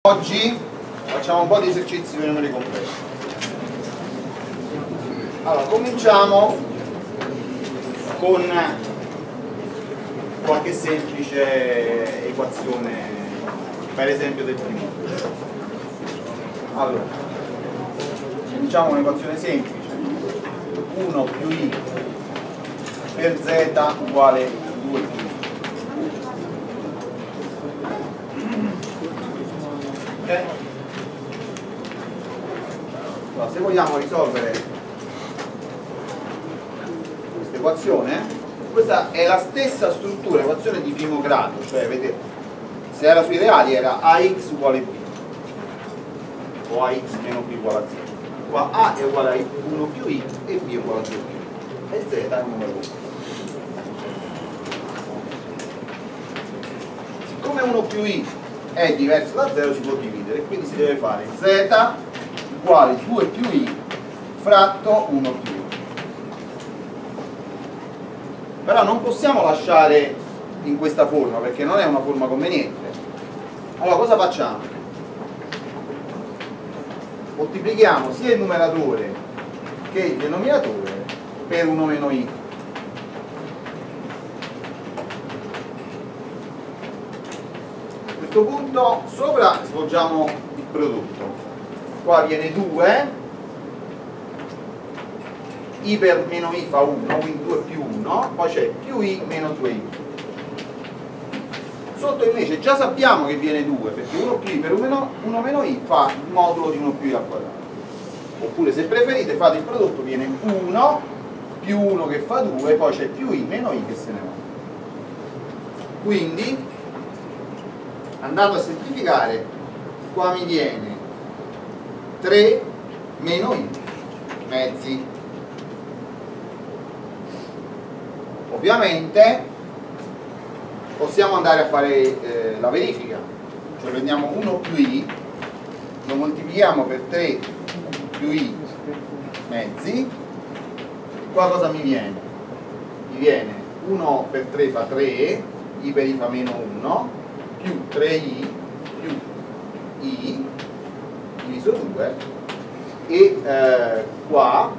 Oggi facciamo un po' di esercizi di numeri complessi. Allora, cominciamo con qualche semplice equazione, per esempio del primo. Allora, cominciamo con un'equazione semplice: 1 più i per z uguale 2 più i. Okay? Allora, se vogliamo risolvere questa equazione, questa è la stessa struttura, equazione di primo grado, cioè vedete, se era sui reali era ax uguale b o ax meno b uguale a z. Qua a è uguale a 1 più i e b è uguale a 2 più i e z è un numero complesso. Siccome 1 più i è diverso da 0 si può dividere, quindi si deve fare z uguale 2 più i fratto 1 più i. Però non possiamo lasciare in questa forma perché non è una forma conveniente. Allora cosa facciamo? Moltiplichiamo sia il numeratore che il denominatore per 1 meno i. A questo punto sopra svolgiamo il prodotto, qua viene 2, i per meno i fa 1, quindi 2 più 1, poi c'è più i meno 2i. Sotto invece già sappiamo che viene 2 perché 1 più i per 1 meno i fa il modulo di 1 più i al quadrato. Oppure se preferite fate il prodotto, viene 1 più 1 che fa 2, poi c'è più i meno i che se ne va. Quindi andando a semplificare, qua mi viene 3 meno i mezzi. Ovviamente possiamo andare a fare la verifica, cioè prendiamo 1 più i, lo moltiplichiamo per 3 più i mezzi, qua cosa mi viene? Mi viene 1 per 3 fa 3, i per i fa meno 1, più 3i più i diviso 2 e qua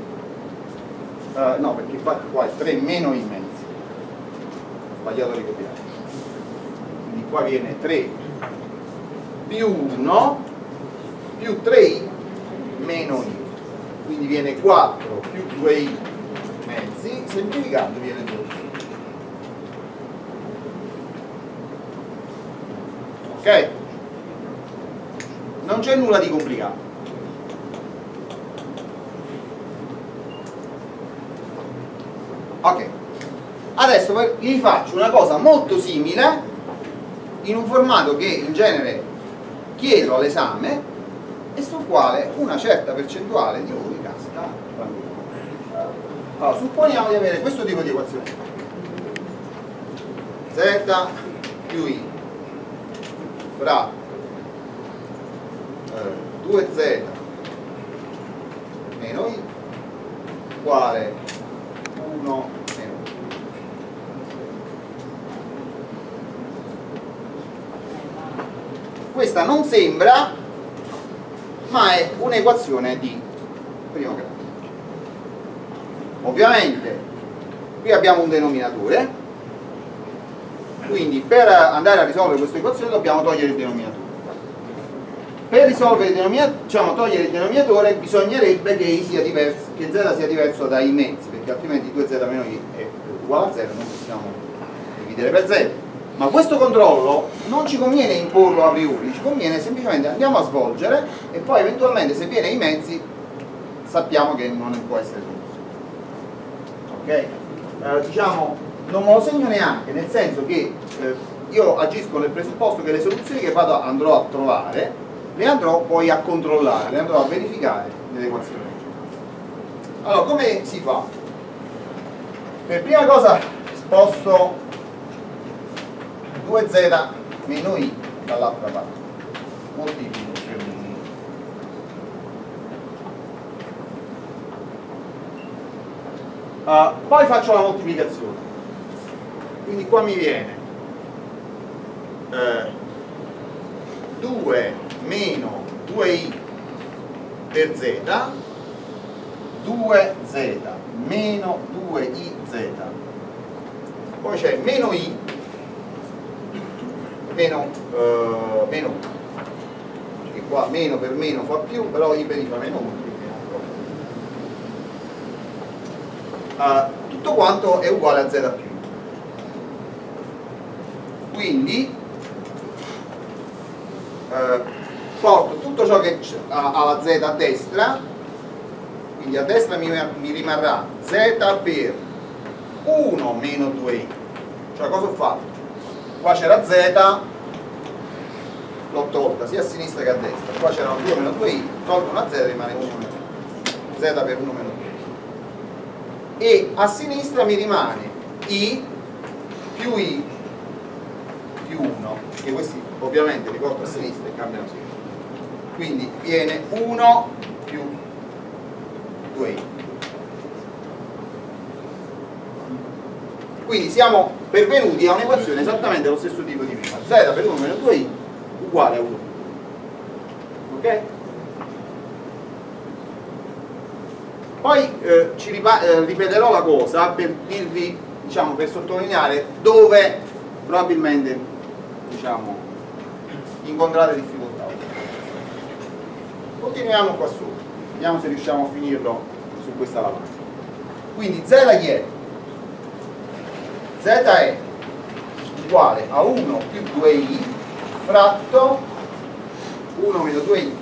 no, perché qua è 3 meno i mezzi, sbagliato a ricopiare, quindi qua viene 3 più 1 più 3i meno i, quindi viene 4 più 2i mezzi, semplificando viene 12. Ok? Non c'è nulla di complicato. Ok, adesso vi faccio una cosa molto simile in un formato che in genere chiedo all'esame e sul quale una certa percentuale di voi casca tranquillo. Allora, supponiamo di avere questo tipo di equazione: z più i fra 2z meno i uguale 1 meno i. Questa non sembra, ma è un'equazione di primo grado. Ovviamente qui abbiamo un denominatore, quindi per andare a risolvere questa equazione dobbiamo togliere il denominatore. Per risolvere il denominatore, diciamo togliere il denominatore, bisognerebbe che i sia diverso, che z sia diverso dai mezzi, perché altrimenti 2z meno i è uguale a 0, non possiamo dividere per 0. Ma questo controllo non ci conviene imporlo a priori, ci conviene semplicemente andiamo a svolgere e poi eventualmente se viene i mezzi sappiamo che non può essere soluzione. Ok? Diciamo, non me lo segno neanche, nel senso che io agisco nel presupposto che le soluzioni che andrò a trovare le andrò poi a controllare, le andrò a verificare nell'equazione. Allora, come si fa? Per prima cosa sposto 2z meno i dall'altra parte, moltiplico per 1. Poi faccio la moltiplicazione, quindi qua mi viene 2 meno 2i per z, 2z meno 2iz, poi c'è meno i meno 1, che qua meno per meno fa più, però i per i fa meno 1, tutto quanto è uguale a z più i. Quindi porto tutto ciò che ha la z a destra, quindi a destra mi rimarrà z per 1 meno 2i, cioè cosa ho fatto? Qua c'era z, l'ho tolta sia a sinistra che a destra, qua c'era 2 meno 2i, tolgo una z e rimane 1 meno 2, z per 1 meno 2, e a sinistra mi rimane i più 1, che questi ovviamente li porto a sinistra e cambiano sigla, quindi viene 1 più 2i. Quindi siamo pervenuti a un'equazione esattamente dello stesso tipo di prima, z per 1 meno 2i uguale a 1. Ok? Poi ripeterò la cosa per dirvi, diciamo, per sottolineare dove probabilmente, diciamo, incontrate difficoltà. Continuiamo qua sopra, vediamo se riusciamo a finirlo su questa lavagna. Quindi z chi è? Z è uguale a 1 più 2i fratto 1 meno 2i.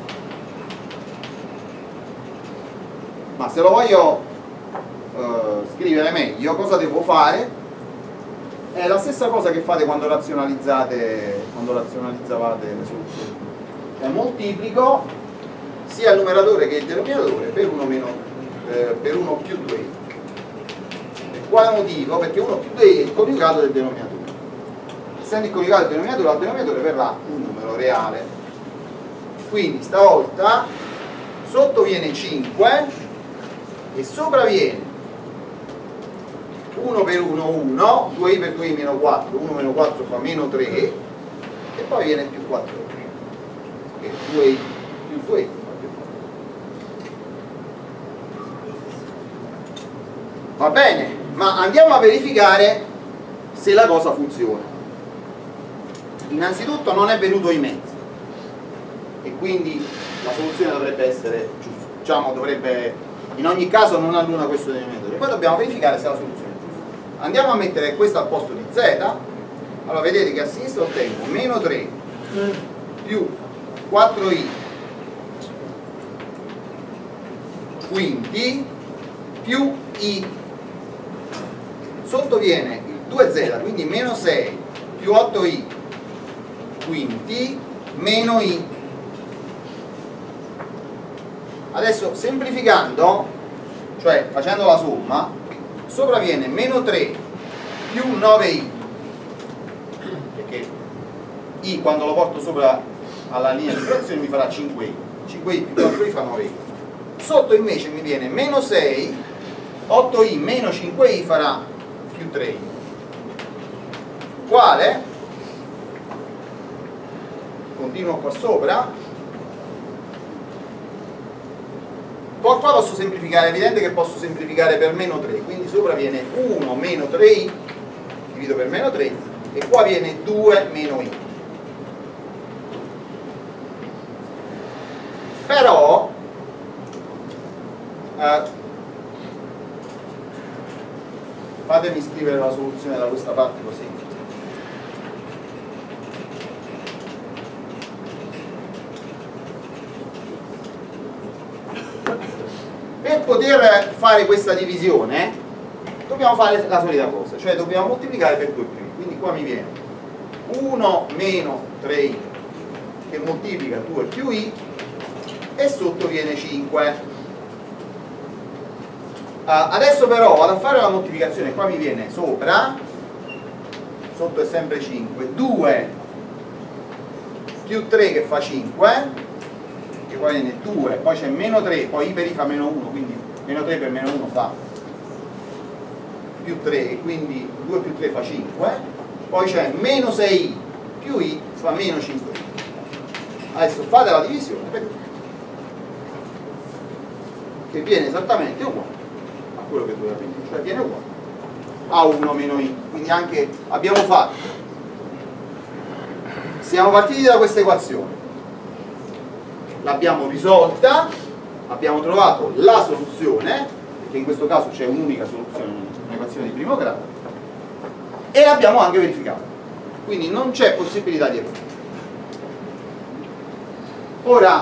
Ma se lo voglio scrivere meglio, cosa devo fare? È la stessa cosa che fate quando razionalizzavate le soluzioni. Cioè moltiplico sia il numeratore che il denominatore per 1 più 2i. Quale motivo? Perché 1 più 2i è il coniugato del denominatore. Essendo il coniugato del denominatore, al denominatore verrà un numero reale. Quindi stavolta sotto viene 5 e sopra viene 1 per 1 1, 2i per 2i meno 4, 1 meno 4 fa meno 3 e poi viene più 4, che 2i più 2i. Va bene, ma andiamo a verificare se la cosa funziona. Innanzitutto non è venuto in mezzo e quindi la soluzione dovrebbe essere giusta, diciamo dovrebbe, in ogni caso non annula questo denominatore. Poi dobbiamo verificare se la soluzione è giusta. Andiamo a mettere questo al posto di z. Allora vedete che a sinistra ottengo meno 3 più 4i quinti più i. Sotto viene il 2z, quindi meno 6 più 8i quinti meno i. Adesso semplificando, cioè facendo la somma, sopra viene meno 3 più 9i, perché i quando lo porto sopra alla linea di frazione mi farà 5i, 5i più 4i fa 9i. Sotto invece mi viene meno 6, 8i meno 5i farà più 3i. Uguale, continuo qua sopra, poi qua posso semplificare, è evidente che posso semplificare per meno 3, quindi sopra viene 1 meno 3i, divido per meno 3, e qua viene 2 meno i. Però fatemi scrivere la soluzione da questa parte così. Per poter fare questa divisione dobbiamo fare la solita cosa, cioè dobbiamo moltiplicare per 2 più i. Quindi qua mi viene 1 meno 3i che moltiplica 2 più i e sotto viene 5. Adesso però vado a fare la moltiplicazione, qua mi viene sopra, sotto è sempre 5, 2 più 3 che fa 5, che poi viene 2, poi c'è meno 3, poi i per i fa meno 1, quindi meno 3 per meno 1 fa più 3, quindi 2 più 3 fa 5, poi c'è meno 6i più i fa meno 5i. Adesso fate la divisione che viene esattamente uguale a quello che doveva venire, cioè viene uguale a 1 meno i. Quindi anche abbiamo fatto, siamo partiti da questa equazione, l'abbiamo risolta, abbiamo trovato la soluzione, perché in questo caso c'è un'unica soluzione, un'equazione di primo grado, e l'abbiamo anche verificato, quindi non c'è possibilità di errore. Ora,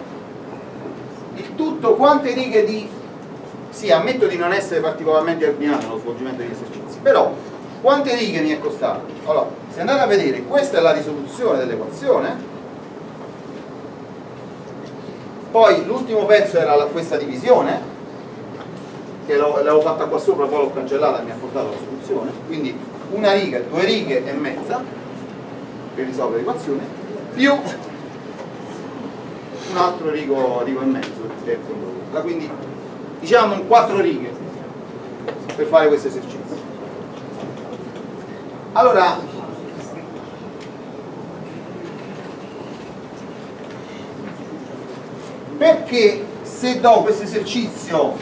il tutto, quante righe di... Sì, ammetto di non essere particolarmente ordinato nello svolgimento degli esercizi, però quante righe mi è costato? Allora, se andate a vedere, questa è la risoluzione dell'equazione, poi l'ultimo pezzo era questa divisione, che l'avevo fatta qua sopra, poi l'ho cancellata e mi ha portato la soluzione, quindi una riga, 2 righe e mezza per risolvere l'equazione, più un altro rigo e mezzo, quindi diciamo 4 righe per fare questo esercizio. Allora, perché se do questo esercizio,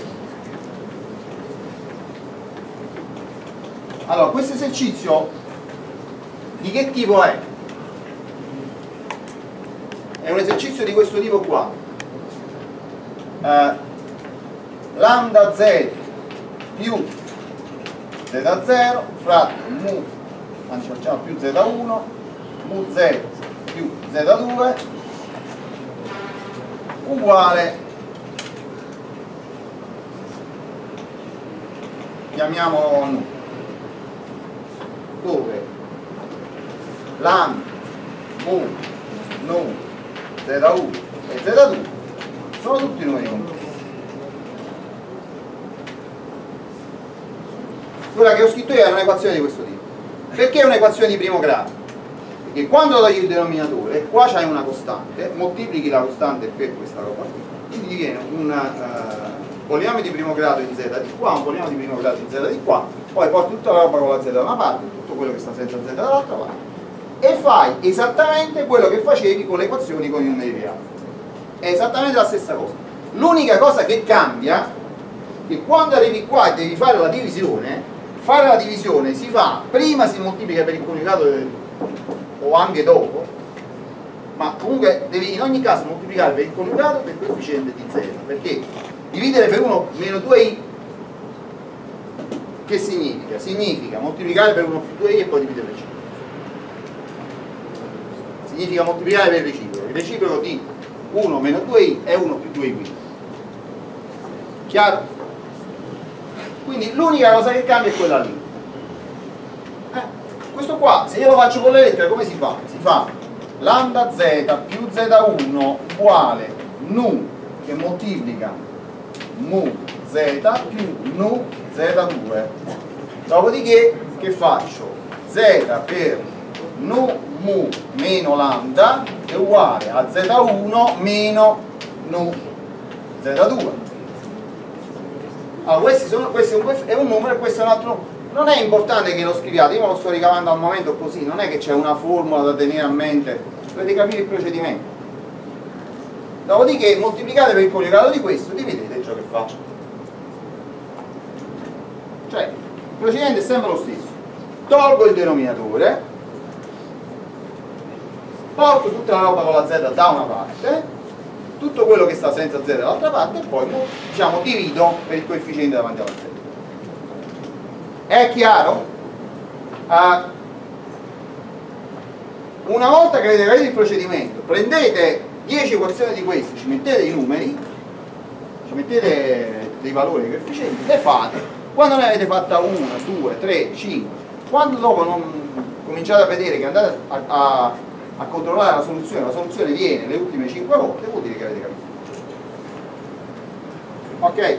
allora questo esercizio di che tipo è? È un esercizio di questo tipo qua, lambda z più z0 fratto mu, anzi facciamo più z1 mu z più z2 uguale, chiamiamolo nu, dove lambda, mu, nu, z1 e z2 sono tutti numeri complessi. Quella che ho scritto io è un'equazione di questo tipo. Perché è un'equazione di primo grado? Perché quando togli il denominatore, qua c'hai una costante, moltiplichi la costante per questa roba, quindi ti viene un polinomio di primo grado in z di qua, un polinomio di primo grado in z di qua, poi porti tutta la roba con la z da una parte, tutto quello che sta senza z dall'altra parte, e fai esattamente quello che facevi con le equazioni con i numeri reali. È esattamente la stessa cosa. L'unica cosa che cambia è che quando arrivi qua e devi fare la divisione, fare la divisione si fa, prima si moltiplica per il coniugato o anche dopo, ma comunque devi in ogni caso moltiplicare per il coniugato per il coefficiente di z, perché dividere per 1 meno 2i che significa? Significa moltiplicare per 1 più 2i e poi dividere per 5. Significa moltiplicare per il reciproco. Il reciproco di 1 meno 2i è 1 più 2i quindi. Chiaro? Quindi l'unica cosa che cambia è quella lì. Questo qua, se io lo faccio con le lettere, come si fa? Si fa lambda z più z1 uguale nu che moltiplica mu z più nu z2. Dopodiché che faccio? Z per nu mu meno lambda è uguale a z1 meno nu z2. Allora questo è un numero e questo è un altro. Non è importante che lo scriviate, io me lo sto ricavando al momento così, non è che c'è una formula da tenere a mente, dovete capire il procedimento. Dopodiché moltiplicate per il coniugato di questo, dividete ciò che faccio. Cioè, il procedimento è sempre lo stesso. Tolgo il denominatore, porto tutta la roba con la z da una parte, tutto quello che sta senza z dall'altra parte, e poi diciamo divido per il coefficiente davanti alla z. È chiaro? Una volta che avete capito il procedimento, prendete 10 equazioni di queste, ci mettete i numeri, ci mettete dei valori dei coefficienti, le fate. Quando ne avete fatta 1, 2, 3, 5, quando dopo non cominciate a vedere che andate a controllare la soluzione viene le ultime 5 volte, vuol dire che avete capito. Ok?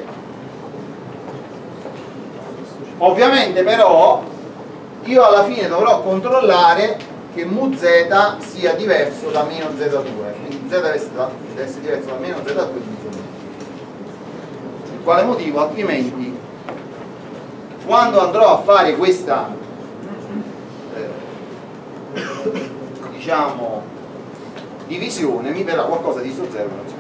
Ovviamente però io alla fine dovrò controllare che mu z sia diverso da meno z2, quindi z deve essere diverso da meno z2 diviso mu. Per quale motivo? Altrimenti quando andrò a fare questa diciamo divisione mi verrà qualcosa di ISO 0 meno 0.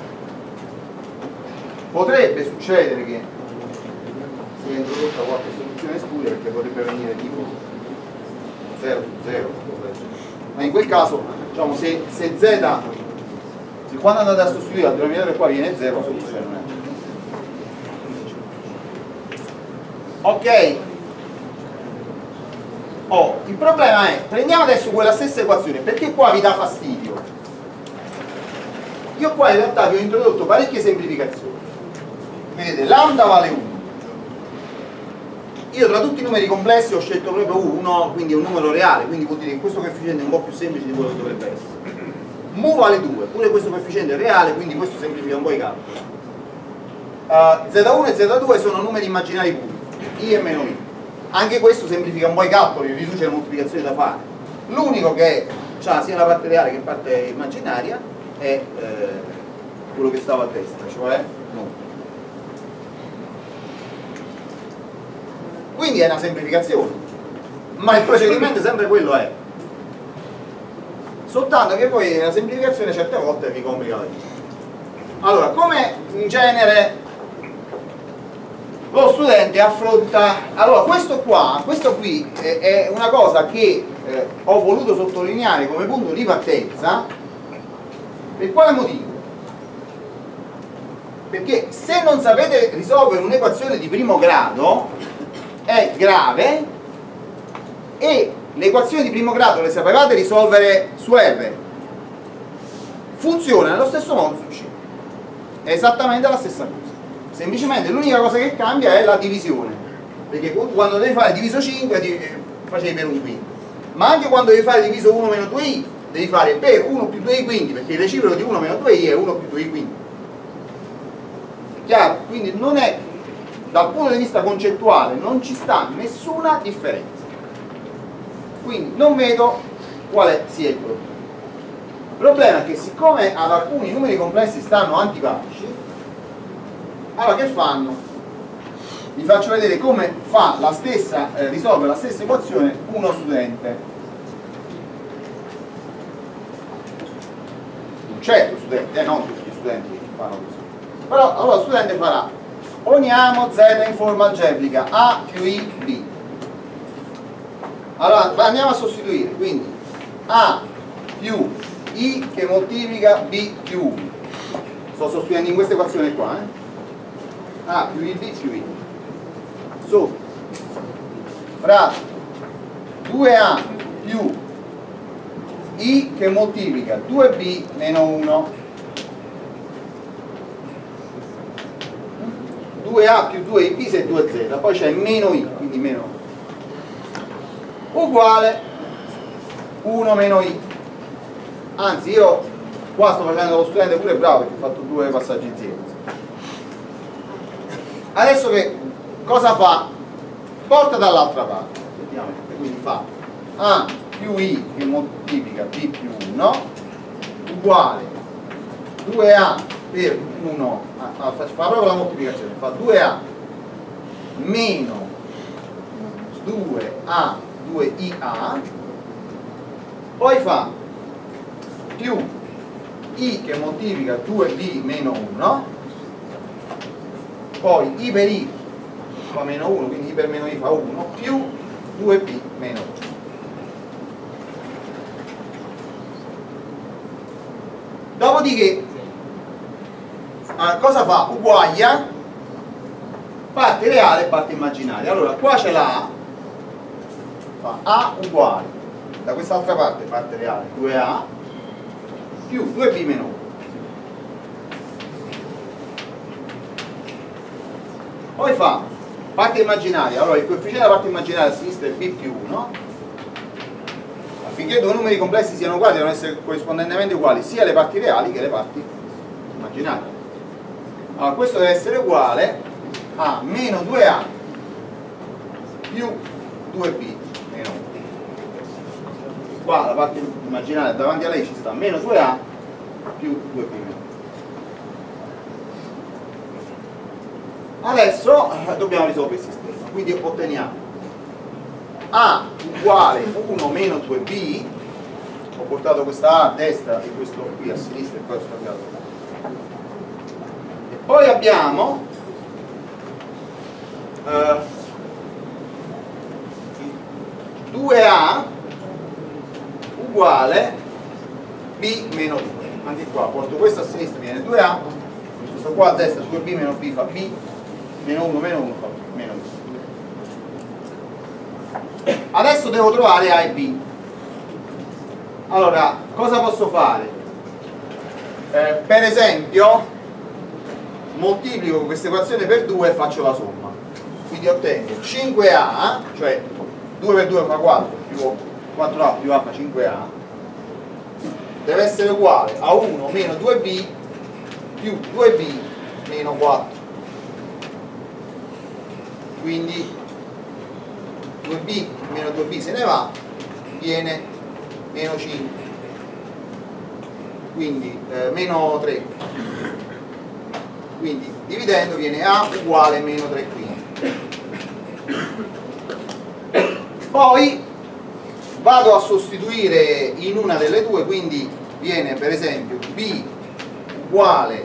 Potrebbe succedere che sia introdotta qualche soluzione studia, perché potrebbe venire tipo 0 su 0, ma in quel caso, diciamo, se quando andate a sostituire la denominatore qua viene 0, la soluzione non è. Ok? Il problema è, prendiamo adesso quella stessa equazione, perché qua vi dà fastidio? Io qua in realtà vi ho introdotto parecchie semplificazioni. Vedete, lambda vale 1. Io tra tutti i numeri complessi ho scelto proprio 1, quindi è un numero reale, quindi vuol dire che questo coefficiente è un po' più semplice di quello che dovrebbe essere. Mu vale 2, pure questo coefficiente è reale, quindi questo semplifica un po' i calcoli. Z1 e Z2 sono numeri immaginari puri, i e meno i. Anche questo semplifica un po' i calcoli, riduce la moltiplicazione da fare. L'unico che ha sia la parte reale che la parte immaginaria è quello che stava a destra, cioè no. Quindi è una semplificazione, ma il procedimento sempre quello è. Soltanto che poi la semplificazione certe volte vi complica la vita. Allora, come in genere lo studente affronta... Allora, questo qui è una cosa che ho voluto sottolineare come punto di partenza. Per quale motivo? Perché se non sapete risolvere un'equazione di primo grado è grave, e le equazioni di primo grado le sapevate risolvere su R, funziona nello stesso modo su C, è esattamente la stessa cosa, semplicemente l'unica cosa che cambia è la divisione, perché quando devi fare diviso 5 facevi per un quinto, ma anche quando devi fare diviso 1 meno 2i devi fare per 1 più 2i quinti, perché il reciproco di 1 meno 2i è 1 più 2i quinti. Chiaro? Quindi non è, dal punto di vista concettuale non ci sta nessuna differenza, quindi non vedo quale sia il problema. Il problema è che siccome ad alcuni numeri complessi stanno antipatici, allora che fanno? Vi faccio vedere come fa la stessa, risolve la stessa equazione uno studente, un certo studente, non tutti gli studenti che fanno così, però allora lo studente farà: poniamo z in forma algebrica a più i b. Allora andiamo a sostituire, quindi a più i che moltiplica b più 1. Sto sostituendo in questa equazione qua, a più i b più i sotto fra 2a più i che moltiplica 2b meno 1, 2a più 2ib se 2z, poi c'è meno i, quindi meno 1, uguale 1 meno i. Anzi, io qua sto facendo lo studente pure bravo, perché ho fatto 2 passaggi insieme. Adesso che cosa fa? Porta dall'altra parte, effettivamente, quindi fa a più i che moltiplica b più 1 uguale 2a per 1, fa proprio la moltiplicazione, fa 2a meno 2a 2ia, poi fa più i che moltiplica 2b meno 1, poi i per i fa meno 1, quindi i per meno i fa 1, più 2b meno 1. Dopodiché cosa fa? Uguaglia parte reale e parte immaginaria. Allora qua c'è la a, fa a uguale, da quest'altra parte reale 2a più 2b meno 1. Poi fa parte immaginaria, allora il coefficiente della parte immaginaria a sinistra è b più 1. Affinché due numeri complessi siano uguali devono essere corrispondentemente uguali sia le parti reali che le parti immaginarie. Allora questo deve essere uguale a meno 2a più 2b meno 1. Qua la parte immaginaria davanti a lei ci sta meno 2a più 2b meno 1. Adesso dobbiamo risolvere il sistema, quindi otteniamo a uguale 1 meno 2b, o portato questa A a destra e questo qui a sinistra e poi ho scambiato. E poi abbiamo 2A uguale B meno 2. Anche qua porto questo a sinistra, viene 2A, questo qua a destra 2B meno B fa B, meno 1 fa meno 2. Adesso devo trovare A e B. Allora, cosa posso fare? Per esempio, moltiplico questa equazione per 2 e faccio la somma. Quindi ottengo 5A, cioè 2 per 2 fa 4, più 4A più A fa 5A, deve essere uguale a 1 meno 2B più 2B meno 4. Quindi 2B meno 2B se ne va, viene meno 5, quindi meno 3, quindi dividendo viene A uguale meno 3 quinti. Poi vado a sostituire in una delle due, quindi viene per esempio B uguale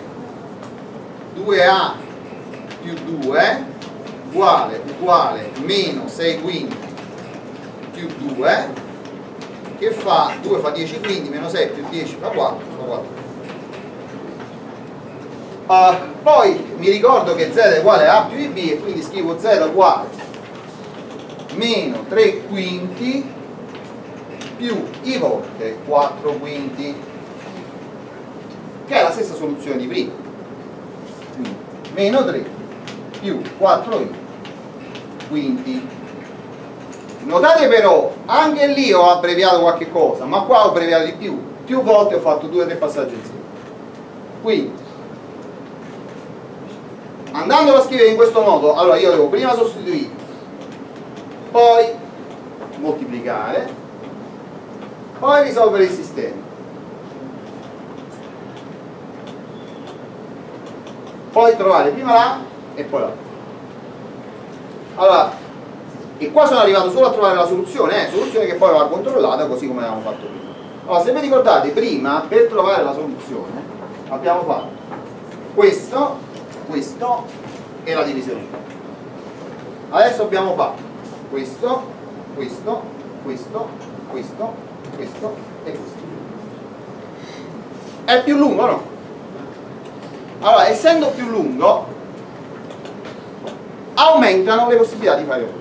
2A più 2 uguale meno 6 quinti più 2, che fa 2 fa 10 quinti, meno 6 più 10 fa 4, poi mi ricordo che Z è uguale a A più IB e quindi scrivo Z uguale meno 3 quinti più I volte 4 quinti, che è la stessa soluzione di prima. Quindi meno 3 più 4I quinti. Notate però, anche lì ho abbreviato qualche cosa, ma qua ho abbreviato di più volte ho fatto 2 o 3 passaggi insieme. Quindi andando a scrivere in questo modo, allora io devo prima sostituire, poi moltiplicare, poi risolvere il sistema, poi trovare prima l'A e poi l'A. Allora, e qua sono arrivato solo a trovare la soluzione, soluzione che poi va controllata così come avevamo fatto prima. Allora, se vi ricordate, prima per trovare la soluzione abbiamo fatto questo e la divisione. Adesso abbiamo fatto questo e questo. È più lungo, no? Allora, essendo più lungo, aumentano le possibilità di fare.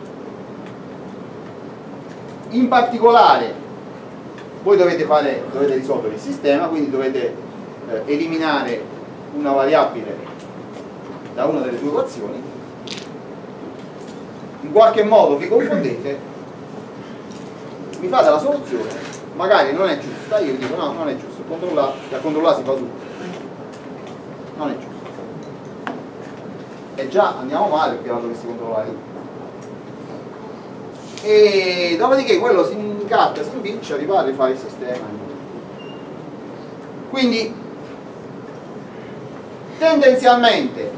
In particolare, voi dovete risolvere il sistema, quindi dovete eliminare una variabile da una delle due equazioni, in qualche modo vi confondete, mi fate la soluzione, magari non è giusta, io vi dico no, non è giusto, da controllare si fa subito, non è giusto, e già andiamo male perché la dovresti controllare tu. E dopodiché quello si incarta, si impiccia, ripara a rifare il sistema. Quindi tendenzialmente,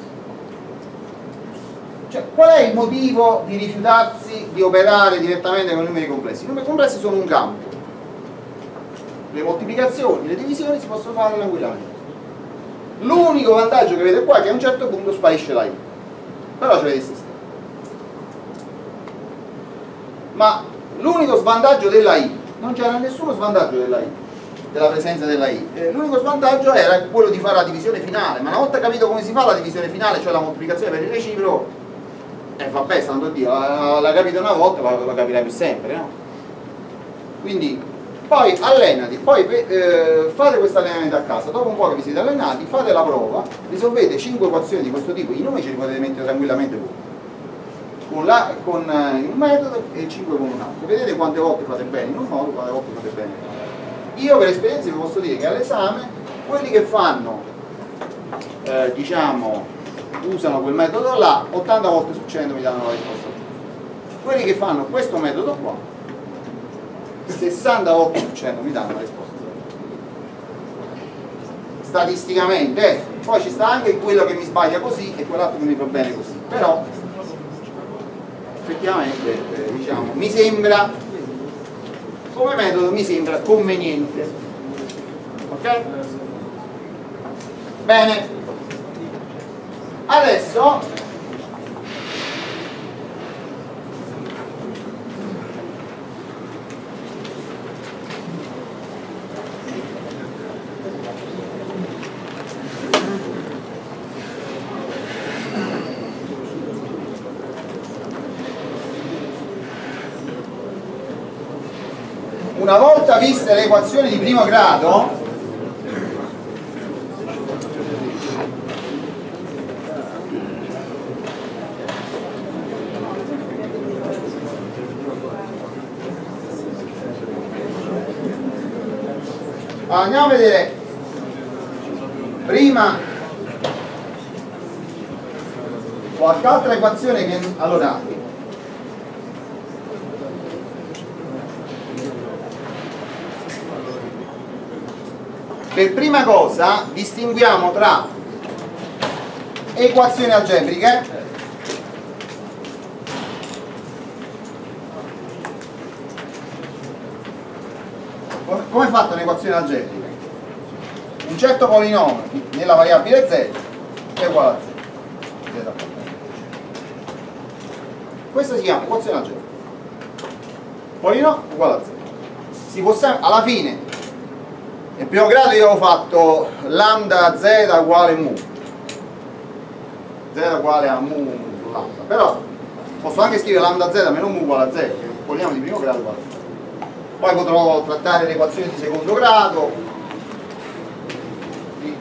cioè, qual è il motivo di rifiutarsi di operare direttamente con i numeri complessi? I numeri complessi sono un campo, le moltiplicazioni, le divisioni si possono fare tranquillamente. L'unico vantaggio che vedete qua è che a un certo punto sparisce la I, però c'è il sistema. Ma l'unico svantaggio della I, non c'era nessuno svantaggio della I, della presenza della I, l'unico svantaggio era quello di fare la divisione finale, ma una volta capito come si fa la divisione finale, cioè la moltiplicazione per il reciproco, vabbè, santo Dio, l'ha capito una volta, la capirai per sempre, no? Quindi poi allenati, poi fate questo allenamento a casa, dopo un po' che vi siete allenati, fate la prova, risolvete 5 equazioni di questo tipo, i numeri ce li potete mettere tranquillamente voi, con un metodo e 5 con un altro, vedete quante volte fate bene in un modo, quante volte fate bene in un altro. Io per esperienza vi posso dire che all'esame quelli che fanno diciamo usano quel metodo là, 80 volte su 100 mi danno la risposta giusta. Quelli che fanno questo metodo qua, 60 volte su 100 mi danno la risposta giusta. Statisticamente, poi ci sta anche quello che mi sbaglia così e quell'altro che mi fa bene così, però effettivamente diciamo, mi sembra come metodo mi sembra conveniente. Ok? Bene, adesso una volta viste le equazioni di primo grado, andiamo a vedere prima qualche altra equazione che allora per prima cosa distinguiamo tra equazioni algebriche come è fatta un'equazione algebrica? Un certo polinomio nella variabile z è uguale a z. Questa si chiama equazione algebrica. Polinomio uguale a z. Si può alla fine nel primo grado io ho fatto lambda z uguale mu, z uguale a mu su lambda, però posso anche scrivere lambda z meno mu uguale a z, che è un polinomio di primo grado uguale a z. Poi potrò trattare le equazioni di secondo grado, di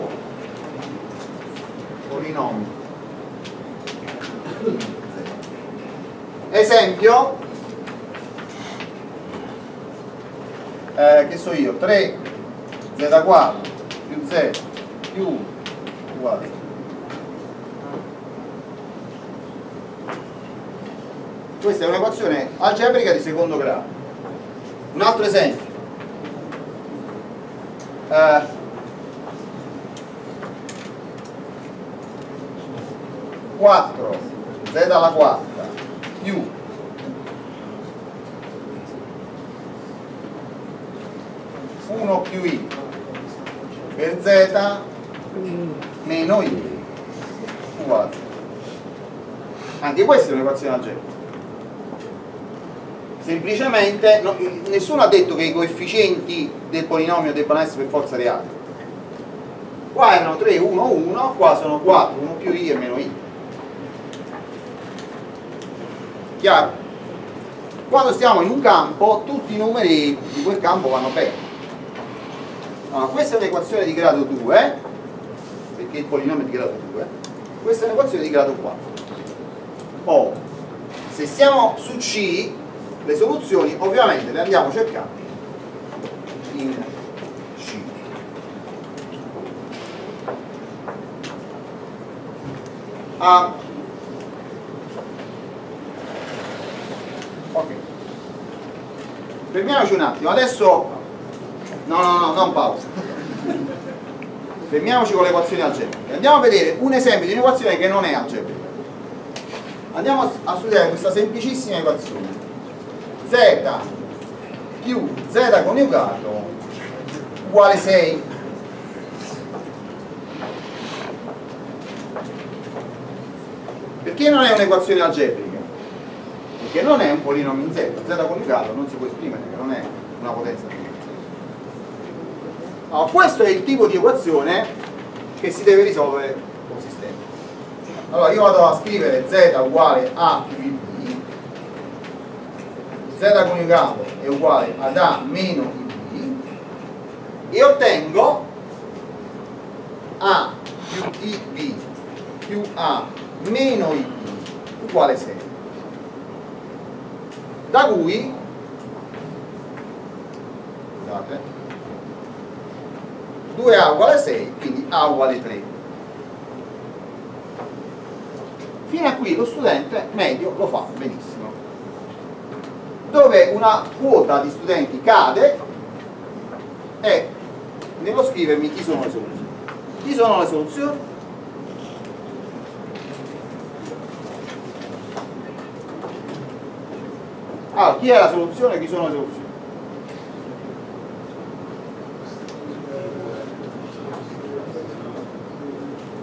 polinomi. Esempio, che so io, 3 z quadro più z più 1 uguale a z. Questa è un'equazione algebrica di secondo grado. Un altro esempio, 4 z alla quarta più 1 più i per z meno i uguale a z. Anche questa è un'equazione algebrica. Semplicemente nessuno ha detto che i coefficienti del polinomio debbano essere per forza reali. Qua erano 3, 1, 1, qua sono 4, 1 più i e meno i. Chiaro? Quando stiamo in un campo tutti i numeri di quel campo vanno bene. Allora, questa è un'equazione di grado 2, perché il polinomio è di grado 2, questa è un'equazione di grado 4. Poi, se siamo su C, le soluzioni ovviamente le andiamo cercando in C. Ok, fermiamoci un attimo adesso. No, non pausa. Fermiamoci con le equazioni algebriche. Andiamo a vedere un esempio di un'equazione che non è algebrica. Andiamo a studiare questa semplicissima equazione: z più z coniugato uguale 6. Perché non è un'equazione algebrica? Perché non è un polinomio in z. Z coniugato non si può esprimere, perché non è una potenza di z. Allora, questo è il tipo di equazione che si deve risolvere col sistema. Allora io vado a scrivere z uguale a più b, z coniugato è uguale ad a meno b, e ottengo a più ib più a meno ib uguale 6, da cui, scusate, 2a uguale 6, quindi a uguale 3. Fino a qui lo studente medio lo fa benissimo. Dove una quota di studenti cade è nello scrivermi chi sono le soluzioni. Chi sono le soluzioni? Allora, chi è la soluzione e chi sono le soluzioni?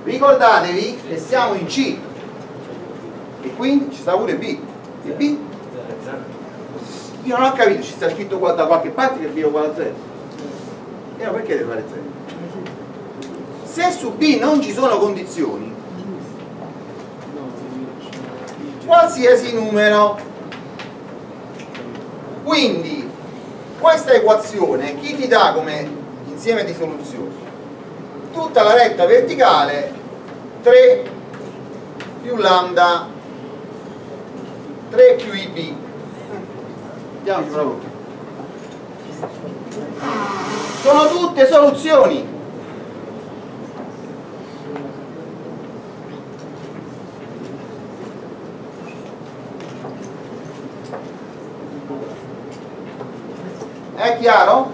Ricordatevi che siamo in C e quindi ci sta pure B. E B? Io non ho capito, ci sta scritto qua da qualche parte che B è uguale a 0. E allora perché deve fare 0? Se su B non ci sono condizioni, qualsiasi numero, quindi questa equazione chi ti dà come insieme di soluzioni? Tutta la retta verticale 3 più lambda 3 più ib. Andiamoci proprio. Sono tutte soluzioni. È chiaro?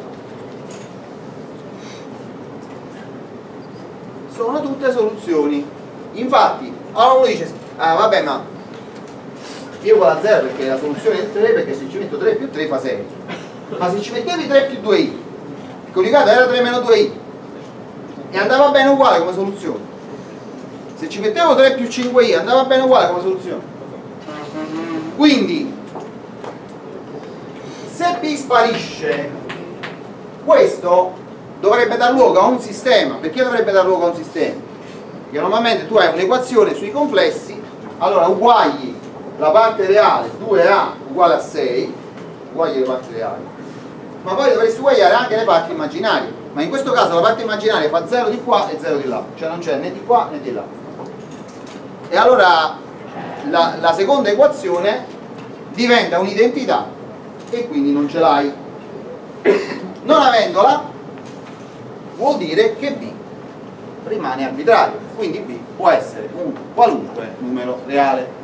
Sono tutte soluzioni. Infatti, allora uno dice, ah vabbè, ma io uguale a 0 perché la soluzione è 3, perché se ci metto 3 più 3 fa 6. Ma se ci mettevi 3 più 2i, il collegato era 3 meno 2i e andava bene uguale come soluzione. Se ci mettevo 3 più 5i andava bene uguale come soluzione. Quindi se B sparisce, questo dovrebbe dar luogo a un sistema. Perché dovrebbe dar luogo a un sistema? Perché normalmente tu hai un'equazione sui complessi, allora uguagli la parte reale 2A uguale a 6, uguagli le parti reali, ma poi dovresti uguagliare anche le parti immaginarie, ma in questo caso la parte immaginaria fa 0 di qua e 0 di là, cioè non c'è né di qua né di là. E allora la seconda equazione diventa un'identità e quindi non ce l'hai. Non avendola vuol dire che B rimane arbitrario, quindi B può essere un qualunque numero reale.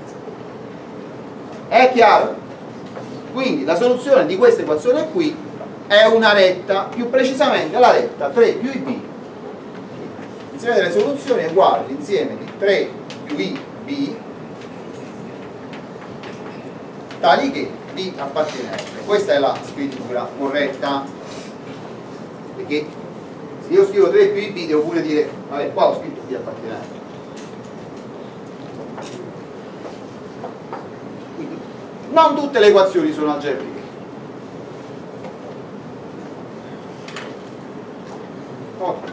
È chiaro? Quindi la soluzione di questa equazione qui è una retta, più precisamente la retta 3 più ib. L'insieme delle soluzioni è uguale all'insieme di 3 più ib tali che B appartiene a F. Questa è la scrittura corretta, perché se io scrivo 3 più ib devo pure dire, vabbè, qua ho scritto B appartiene a F. Quindi non tutte le equazioni sono algebriche. Okay.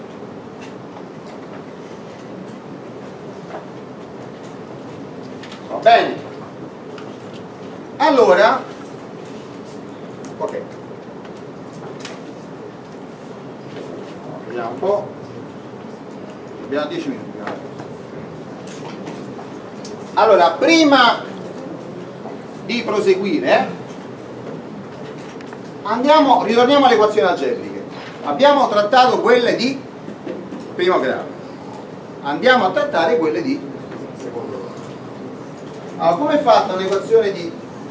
Va bene. Allora, ok, vediamo un po', abbiamo 10 minuti. Allora, prima di proseguire, ritorniamo alle equazioni algebriche. Abbiamo trattato quelle di primo grado, andiamo a trattare quelle di secondo grado. Allora, come è fatta un'equazione di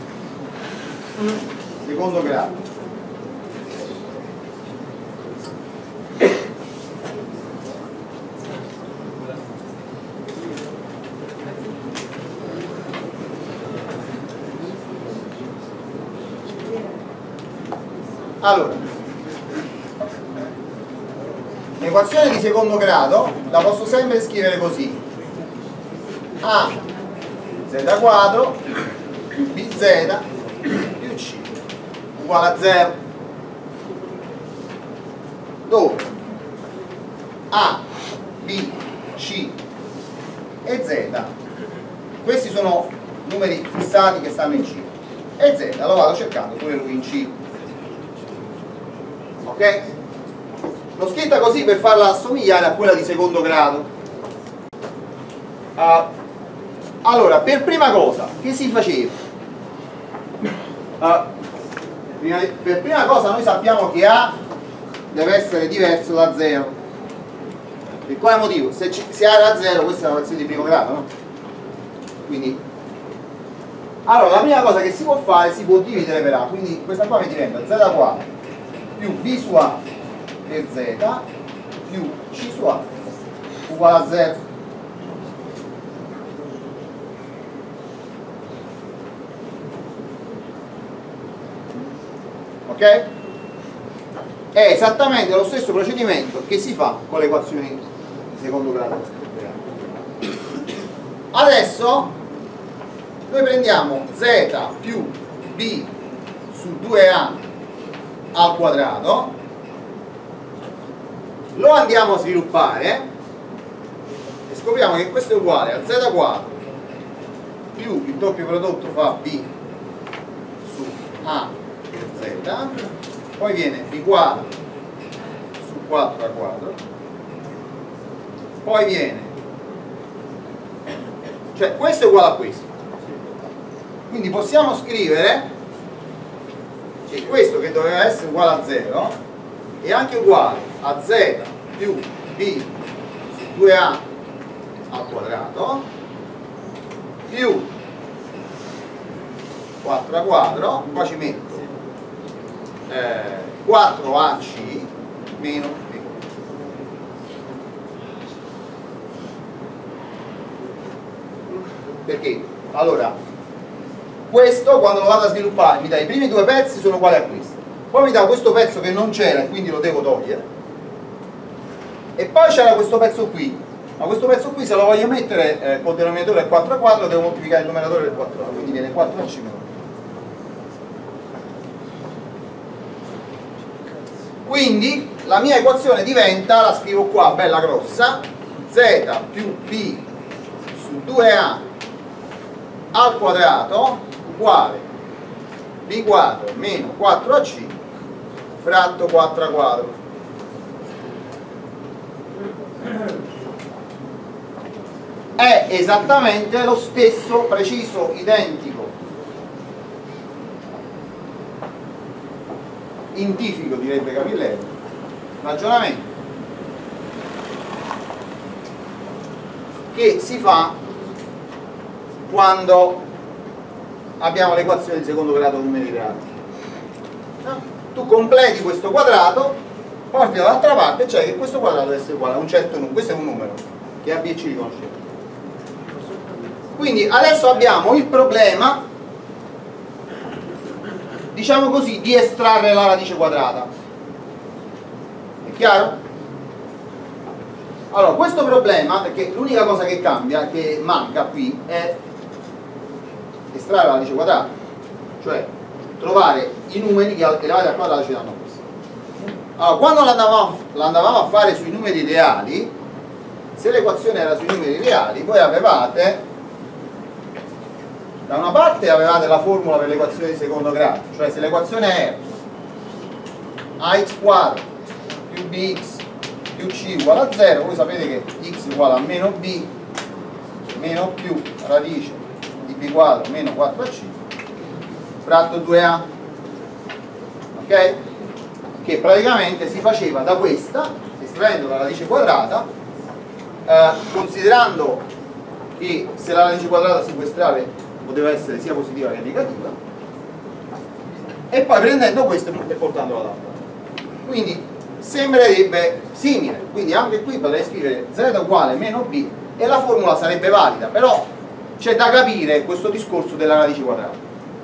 secondo grado? Allora, l'equazione di secondo grado la posso sempre scrivere così: a z quadro più bz più c uguale a 0, dove a, b, c e z, questi sono numeri fissati che stanno in c, e z lo vado cercando pure lui in c. Ok? L'ho scritta così per farla assomigliare a quella di secondo grado. Allora, per prima cosa, che si faceva? Per prima cosa noi sappiamo che A deve essere diverso da 0. Per quale motivo? Se A era 0, questa è una equazione di primo grado, no? Quindi, allora, la prima cosa che si può fare, si può dividere per A, quindi questa qua mi diventa z quadro più b su A per z più c su A uguale a 0. Ok? È esattamente lo stesso procedimento che si fa con le equazioni di secondo grado. Adesso noi prendiamo z più b su 2a al quadrato, lo andiamo a sviluppare e scopriamo che questo è uguale a z quadro più il doppio prodotto fa b su a per z, poi viene b quadro su 4a quadro, poi viene, cioè questo è uguale a questo, quindi possiamo scrivere che questo, che doveva essere uguale a 0, è anche uguale a z più b su 2a al quadrato più 4 a quadro, qua ci metto 4ac meno b. Perché? Allora, questo quando lo vado a sviluppare mi dà i primi due pezzi sono uguali a questo, poi mi dà questo pezzo che non c'era e quindi lo devo togliere, e poi c'era questo pezzo qui, ma questo pezzo qui se lo voglio mettere col denominatore 4 a quadro devo moltiplicare il numeratore del 4 a, quindi viene 4ac meno. Quindi la mia equazione diventa, la scrivo qua bella grossa, z più b su 2a al quadrato uguale b quadro meno 4ac fratto 4 a quadro. È esattamente lo stesso, preciso, identico, identifico direbbe Capilleri, ragionamento che si fa quando abbiamo l'equazione di secondo grado numeri reali. No? Tu completi questo quadrato, porti dall'altra parte, cioè che questo quadrato deve essere uguale a un certo numero, questo è un numero che A, B e C riconoscete. Quindi adesso abbiamo il problema, diciamo così, di estrarre la radice quadrata. È chiaro? Allora, questo problema, perché l'unica cosa che cambia, che manca qui, è estrarre la radice quadrata, cioè trovare i numeri che elevati al quadrato ci danno questo. Allora, quando l'andavamo a fare sui numeri reali, se l'equazione era sui numeri reali, voi avevate, da una parte avevate la formula per l'equazione di secondo grado, cioè se l'equazione è ax quadro più bx più c uguale a 0, voi sapete che x uguale a meno b meno più radice di b quadro meno 4ac fratto 2a, ok? Che praticamente si faceva da questa, estraendo la radice quadrata, considerando che se la radice quadrata si può estrarre poteva essere sia positiva che negativa, e poi prendendo questo e portandolo ad alto. Quindi sembrerebbe simile, quindi anche qui potrei scrivere z uguale meno b e la formula sarebbe valida, però c'è da capire questo discorso della radice quadrata.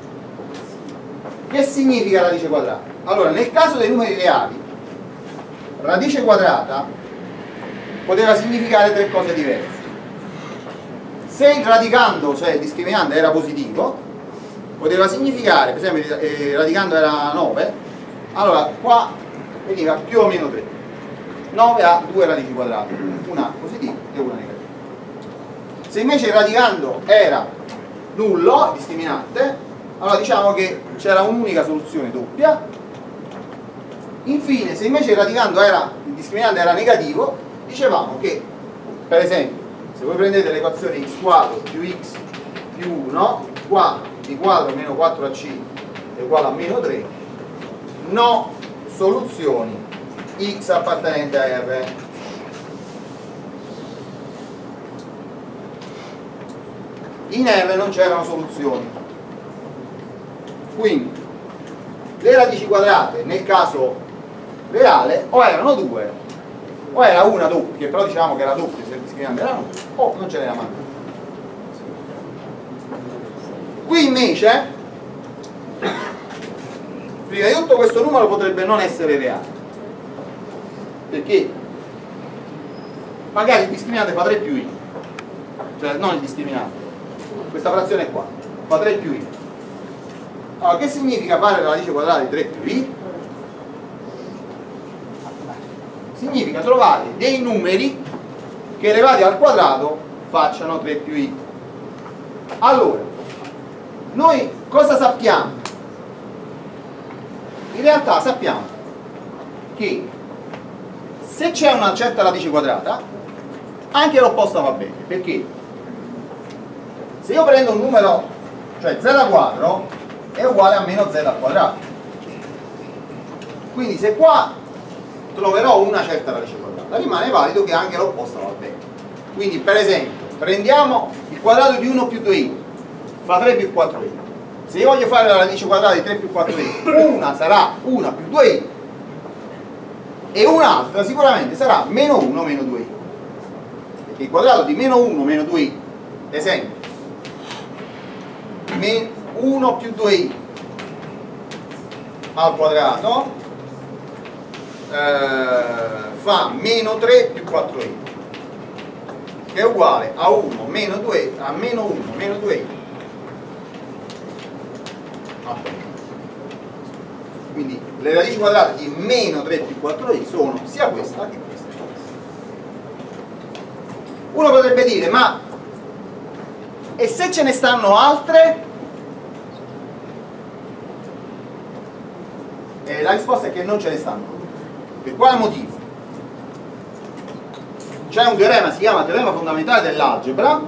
Che significa radice quadrata? Allora, nel caso dei numeri reali, radice quadrata poteva significare tre cose diverse. Se il radicando, cioè il discriminante, era positivo, poteva significare, per esempio il radicando era 9, allora qua veniva più o meno 3. 9 ha due radici quadrate, una positiva e una negativa. Se invece il radicando era nullo, discriminante, allora diciamo che c'era un'unica soluzione doppia. Infine, se invece il discriminante era negativo, dicevamo che, per esempio, se voi prendete l'equazione x quadro più x più 1, qua b quadro meno 4ac è uguale a meno 3, no soluzioni x appartenente a R. In R non c'erano soluzioni. Quindi le radici quadrate nel caso reale o erano due, o era una doppia, però diciamo che era doppia se il discriminante era 1, o non ce n'era mai. Qui invece, prima di tutto, questo numero potrebbe non essere reale, perché magari il discriminante fa 3 più i, cioè non il discriminante, questa frazione qua, fa 3 più i. Allora, che significa fare la radice quadrata di 3 più i? Significa trovare dei numeri che elevati al quadrato facciano 3 più i. Allora, noi cosa sappiamo? In realtà sappiamo che se c'è una certa radice quadrata, anche l'opposta va bene. Perché? Se io prendo un numero, cioè z al quadro è uguale a meno z al quadrato. Quindi se qua troverò una certa radice quadrata, rimane valido che anche l'opposta va bene. Quindi per esempio, prendiamo il quadrato di 1 più 2i, fa 3 più 4i. Se io voglio fare la radice quadrata di 3 più 4i, una sarà 1 più 2i e un'altra sicuramente sarà meno 1 meno 2i. Perché il quadrato di meno 1 meno 2i, esempio, 1 più 2i al quadrato fa meno 3 più 4i, che è uguale a 1 meno 2 a meno 1 meno 2i. Quindi le radici quadrate di meno 3 più 4i sono sia questa che questa. Uno potrebbe dire, ma e se ce ne stanno altre? E la risposta è che non ce ne stanno. Per quale motivo? C'è un teorema, si chiama teorema fondamentale dell'algebra,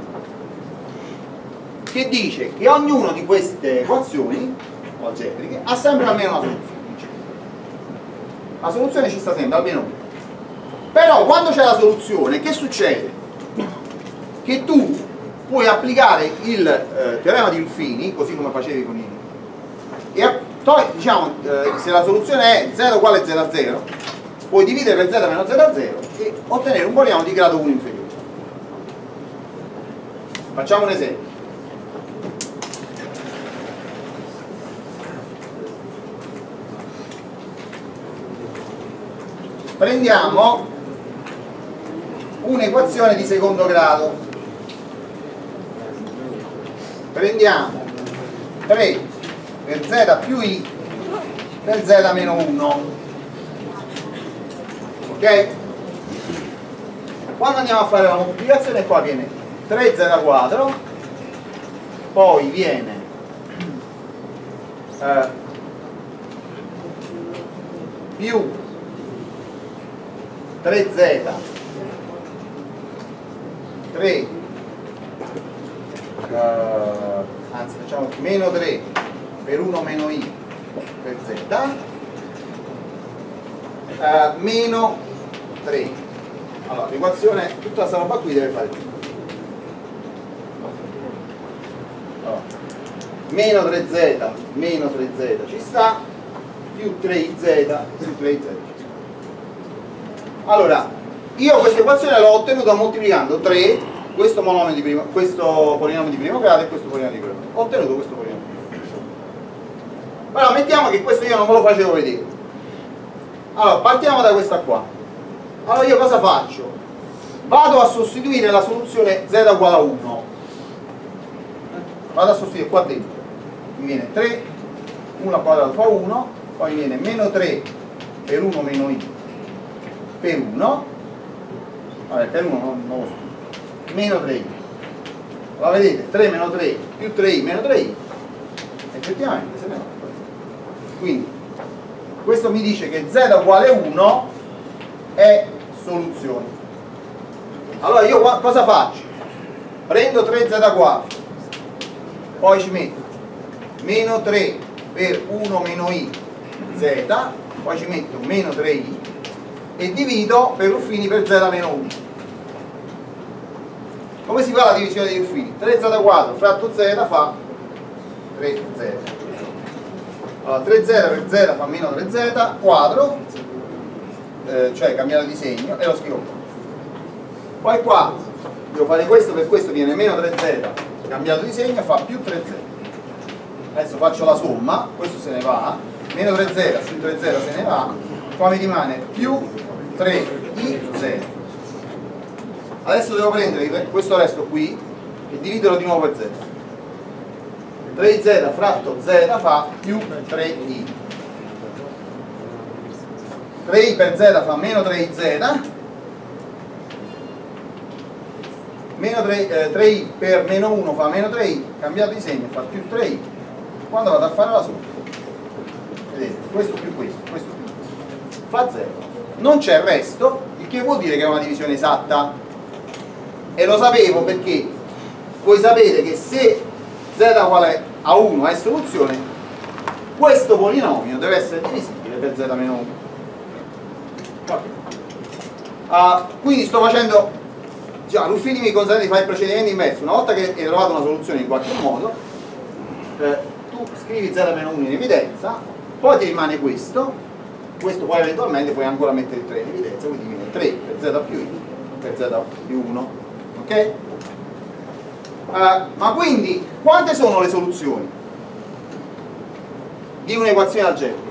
che dice che ognuna di queste equazioni algebriche ha sempre almeno una soluzione. La soluzione ci sta sempre, almeno una. Però quando c'è la soluzione, che succede? Che tu puoi applicare il teorema di Ruffini, così come facevi con i... e diciamo, se la soluzione è z uguale a z a 0, puoi dividere per z meno z a 0 e ottenere un polinomio di grado 1 inferiore. Facciamo un esempio. Prendiamo un'equazione di secondo grado. Prendiamo 3 per z più i per z meno 1. Ok? Quando andiamo a fare la moltiplicazione, qua viene 3z quadro, poi viene più 3z 3 anzi facciamo meno 3 per 1 meno i per z meno 3. Allora l'equazione, tutta questa roba qui deve fare allora, meno 3z ci sta, più 3z più 3z. Allora io questa equazione l'ho ottenuta moltiplicando 3, questo polinomio di primo grado e questo polinomio di primo grado. Ho ottenuto questo polinomio di primo grado. Allora mettiamo che questo io non ve lo facevo vedere. Allora partiamo da questa qua. Allora io cosa faccio? Vado a sostituire la soluzione z uguale a 1. Vado a sostituire qua dentro. Mi viene 3, 1 al quadrato fa 1, poi mi viene meno 3 per 1 meno i per 1. Vabbè, per 1 non lo so. Meno 3i. Allora vedete, 3 meno 3 più 3i meno 3i. Effettivamente se ne va. Quindi questo mi dice che z uguale 1 è soluzione. Allora io cosa faccio? Prendo 3z quadro, poi ci metto meno 3 per 1 meno i z, poi ci metto meno 3i e divido per Ruffini per z meno 1. Come si fa la divisione di Ruffini? 3z quadro fratto z fa 3z. Allora 3z per z fa meno 3z quadro, cioè cambiare di segno, e lo scrivo qua. Poi qua devo fare questo, per questo viene meno 3z cambiato di segno e fa più 3z. Adesso faccio la somma, questo se ne va, meno 3z più 3z se ne va, qua mi rimane più 3iz. Adesso devo prendere questo resto qui e dividerlo di nuovo per z. 3z fratto z fa più 3i. 3i per z fa meno 3iz, meno 3i per meno 1 fa meno 3i, cambiato di segno fa più 3i. Quando vado a fare la somma, vedete, questo più questo più questo, fa 0. Non c'è il resto, il che vuol dire che è una divisione esatta. E lo sapevo perché voi sapete che se z uguale a 1 è soluzione, questo polinomio deve essere divisibile per z meno 1. Quindi sto facendo, già, Ruffini mi consente di fare il procedimento inverso. Una volta che hai trovato una soluzione in qualche modo, tu scrivi z meno 1 in evidenza, poi ti rimane questo poi eventualmente puoi ancora mettere il 3 in evidenza, quindi viene 3 per z più i per z più 1, ok? Ma quindi quante sono le soluzioni di un'equazione algebrica?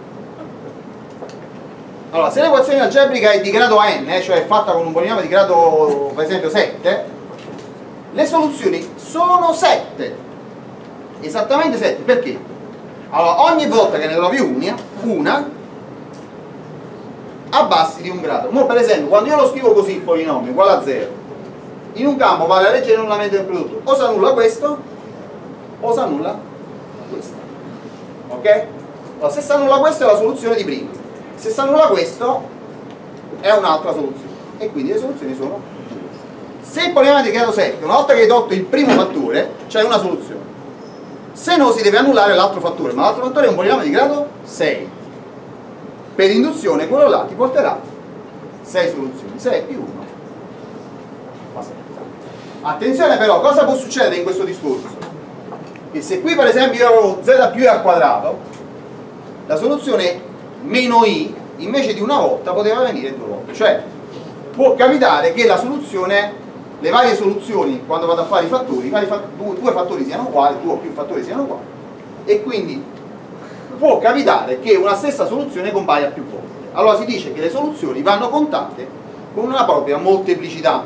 Allora, se l'equazione algebrica è di grado n, cioè è fatta con un polinomio di grado per esempio 7, le soluzioni sono 7, esattamente 7. Perché? Allora, ogni volta che ne trovi una abbassi di un grado. Mo per esempio, quando io lo scrivo così il polinomio uguale a 0, in un campo vale la legge annullamento del prodotto, o si annulla questo o si annulla questo, ok? Allora, se si annulla questo è la soluzione di prima, se si annulla questo è un'altra soluzione, e quindi le soluzioni sono due. Se il polinomio è di grado 7, una volta che hai tolto il primo fattore c'è una soluzione, se no si deve annullare l'altro fattore, ma l'altro fattore è un polinomio di grado 6. Per induzione quello là ti porterà 6 soluzioni, 6 più 1 fa 7. Attenzione però, cosa può succedere in questo discorso? Che se qui per esempio io avevo z più i al quadrato, la soluzione meno i invece di una volta poteva venire due volte. Cioè può capitare che la soluzione, le varie soluzioni, quando vado a fare i fattori, due fattori siano uguali, due o più fattori siano uguali, e quindi può capitare che una stessa soluzione compaia più volte. Allora si dice che le soluzioni vanno contate con una propria molteplicità.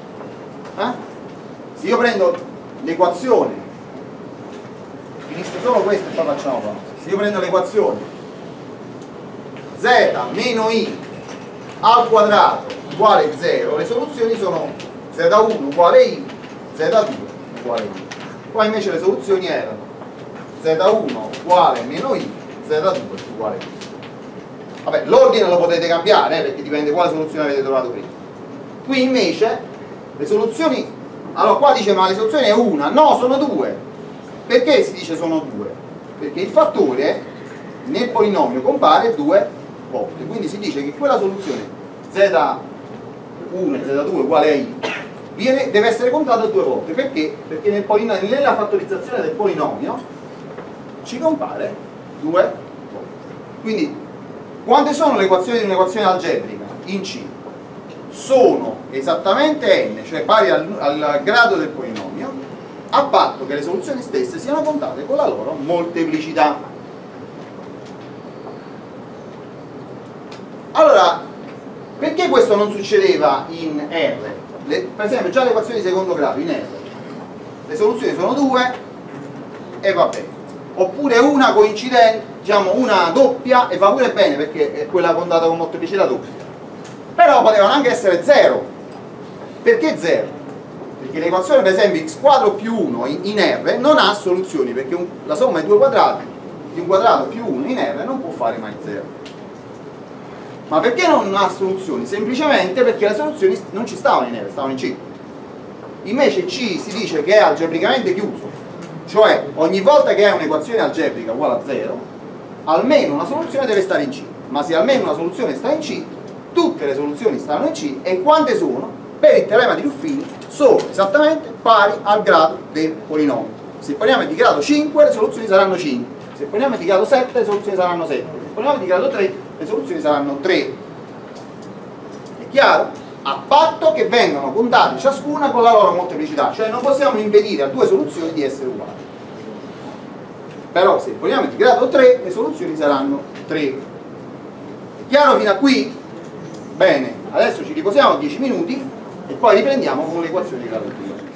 Se io prendo l'equazione, finisco solo questo e poi facciamo pausa. Se io prendo l'equazione z meno i al quadrato uguale 0, le soluzioni sono z1 uguale i, z2 uguale i. Qua invece le soluzioni erano z1 uguale meno i, z2 uguale i. Vabbè, l'ordine lo potete cambiare, perché dipende quale soluzione avete trovato prima. Qui invece le soluzioni, allora qua dice ma le soluzioni è una, no, sono due. Perché si dice sono due? Perché il fattore nel polinomio compare due volte, quindi si dice che quella soluzione z1 e z2 uguale a i deve essere contata due volte. Perché? Perché nella fattorizzazione del polinomio ci compare due volte. Quindi quante sono le equazioni di un'equazione algebrica in C? Sono esattamente n, cioè pari al grado del polinomio, a patto che le soluzioni stesse siano contate con la loro molteplicità. Allora, perché questo non succedeva in R? Per esempio già le equazioni di secondo grado in R, le soluzioni sono due e va bene. Oppure una coincidente, diciamo una doppia, e va pure bene perché è quella contata con molteplicità doppia. Però potevano anche essere 0. Perché 0? Perché l'equazione per esempio x quadro più 1 in R non ha soluzioni, perché la somma di due quadrati di un quadrato più 1 in R non può fare mai 0. Ma perché non ha soluzioni? Semplicemente perché le soluzioni non ci stavano in R, stavano in C. Invece C si dice che è algebricamente chiuso, cioè ogni volta che hai un'equazione algebrica uguale a 0, almeno una soluzione deve stare in C. Ma se almeno una soluzione sta in C, tutte le soluzioni stanno in C, e quante sono? Per il teorema di Ruffini sono esattamente pari al grado del polinomio. Se il polinomio è di grado 5, le soluzioni saranno 5. Se il polinomio è di grado 7, le soluzioni saranno 7. Se il polinomio è di grado 3, le soluzioni saranno 3. È chiaro? A patto che vengano contate ciascuna con la loro molteplicità, cioè non possiamo impedire a due soluzioni di essere uguali. Però se il polinomio è di grado 3, le soluzioni saranno 3. È chiaro fino a qui? Bene, adesso ci riposiamo 10 minuti e poi riprendiamo con l'equazione di grado 2.